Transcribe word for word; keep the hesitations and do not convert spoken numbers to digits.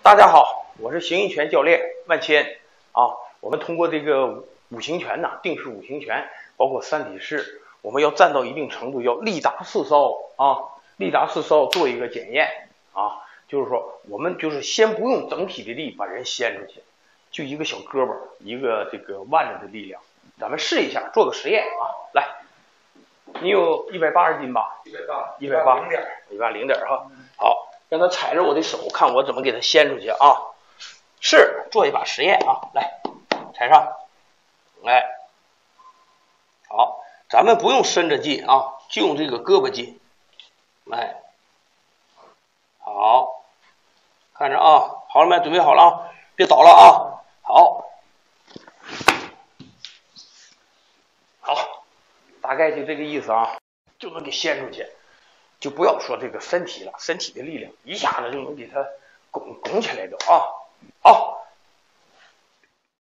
大家好，我是形意拳教练万千啊。我们通过这个五行拳呐，定式五行拳，包括三体式，我们要站到一定程度，要力达四烧啊，力达四烧做一个检验啊。就是说，我们就是先不用整体的力把人掀出去，就一个小胳膊，一个这个腕子的力量，咱们试一下，做个实验啊。来，你有一百八十斤吧？ 一百八， 一百八零点， 一百零点哈。好，让他踩着我的手，看我怎么给他掀出去啊。是，做一把实验啊。来，踩上，来，好，咱们不用伸着劲啊，就用这个胳膊劲，来，好，看着啊，好了没？准备好了啊，别倒了啊。好，好，大概就这个意思啊，就能给掀出去。就不要说这个身体了，身体的力量一下子就能给它拱拱起来的啊。好。